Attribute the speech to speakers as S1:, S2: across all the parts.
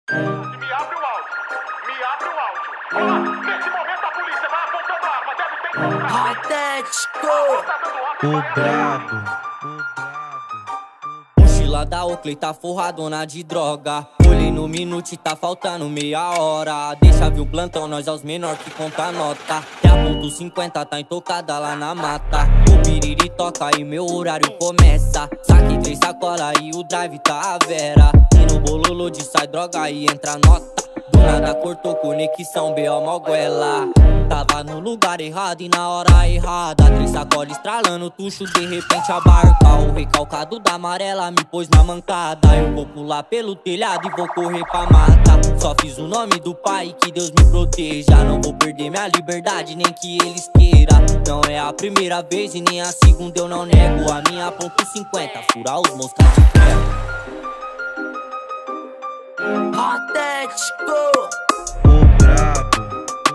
S1: Me abre o áudio. Me abre o áudio. Ó, nesse momento a polícia vai apontando a arma. Deve ter como.
S2: Patético!
S3: O brabo.
S2: Mochila da Oakley tá forradona de droga. Olhei no minuto e tá faltando meia hora. Deixa ver o plantão, nós é os menor que conta nota. Até a ponto 50 tá intocada lá na mata. O piriri toca e meu horário começa. Saquei 3 sacola e o drive tá a vera. E no bololô de sai droga e entra nota. Do nada cortou conexão, B.O. Moguela. Tava no lugar errado e na hora errada. 3 sacolas estralando, tucho, de repente a barca. O recalcado da amarela me pôs na mancada. Eu vou pular pelo telhado e vou correr pra mata. Só fiz o nome do pai, que Deus me proteja. Não vou perder minha liberdade, nem que eles queiram. Não é a primeira vez e nem a segunda eu não nego. A minha ponto 50, furar os moscas de ferro.
S3: O
S2: Patético!
S3: brabo.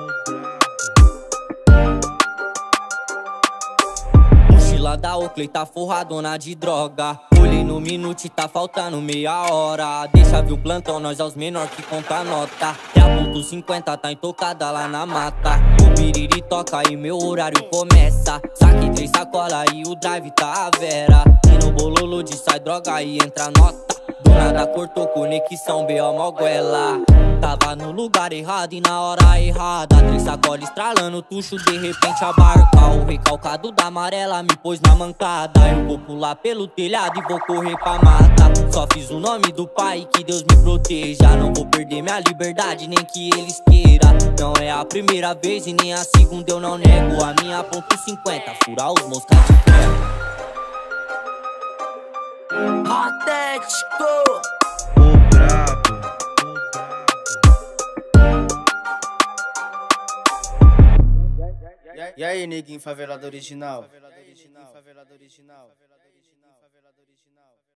S2: Mochila da Oakley tá forradona de droga. Olhei no minuto e tá faltando meia hora. Deixa ver o plantão, nós é os menor que conta nota. Até a ponto 50 tá intocada lá na mata. O piriri toca e meu horário começa. Saquei 3 sacola e o drive tá a vera. E no bololô de sai droga e entra nota. Do nada cortou conexão, B.O. Moguela. Tava no lugar errado e na hora errada. 3 sacolas estralando, tucho, de repente a barca. O recalcado da amarela me pôs na mancada. Eu vou pular pelo telhado e vou correr pra mata. Só fiz o nome do pai, que Deus me proteja. Não vou perder minha liberdade, nem que eles queiram. Não é a primeira vez e nem a segunda eu não nego. A minha ponto 50, furar os moscas de ferro. Patético!
S3: O brabo.
S4: E aí, neguinho favelado original?